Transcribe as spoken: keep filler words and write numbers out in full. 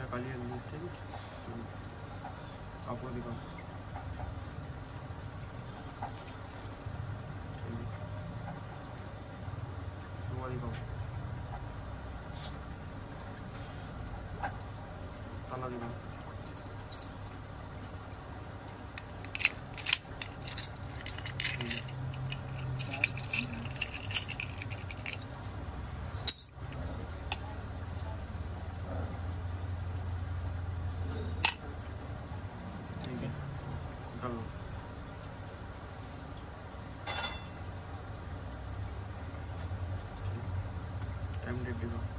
है काली है, ठीक है आपको दिखाओ। वो दिखाओ, ताला दिखाओ। ठीक है कर लो। टाइम डेट दिखाओ।